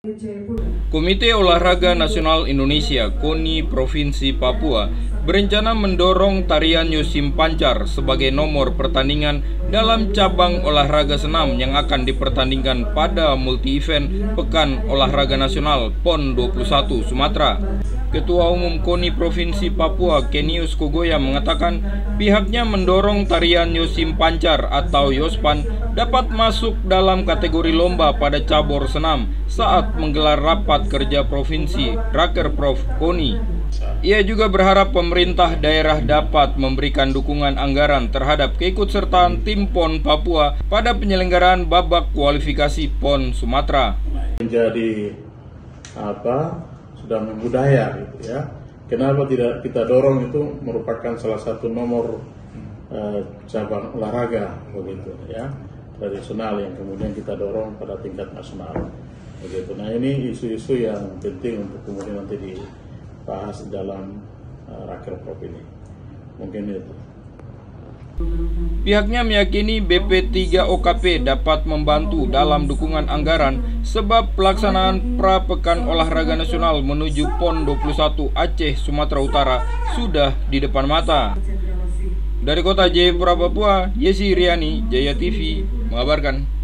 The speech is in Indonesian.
Komite Olahraga Nasional Indonesia (KONI) Provinsi Papua berencana mendorong tarian Yosim Pancar sebagai nomor pertandingan dalam cabang olahraga senam yang akan dipertandingkan pada multi-event Pekan Olahraga Nasional PON 21 Sumatera. Ketua Umum KONI Provinsi Papua Kenius Kogoya mengatakan pihaknya mendorong tarian Yosim Pancar atau Yospan dapat masuk dalam kategori lomba pada cabur senam saat menggelar rapat kerja provinsi Rakerprof KONI. Ia juga berharap pemerintah daerah dapat memberikan dukungan anggaran terhadap keikutsertaan tim PON Papua pada penyelenggaraan babak kualifikasi PON Sumatera. Menjadi sudah membudaya gitu ya. Kenapa tidak kita dorong, itu merupakan salah satu nomor cabang olahraga begitu ya, tradisional yang kemudian kita dorong pada tingkat nasional begitu. Nah, ini isu-isu yang penting untuk kemudian nanti dibahas dalam Rakerprov ini. Mungkin itu. Pihaknya meyakini BP3OKP dapat membantu dalam dukungan anggaran sebab pelaksanaan Pra-Pekan Olahraga Nasional menuju PON 21 Aceh Sumatera Utara sudah di depan mata. Dari kota Jayapura, Papua, Yesi Riani, Jaya TV mengabarkan.